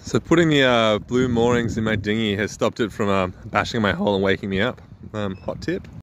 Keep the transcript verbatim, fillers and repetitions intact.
So putting the uh, blue moorings in my dinghy has stopped it from uh, bashing my hull and waking me up. Um, hot tip.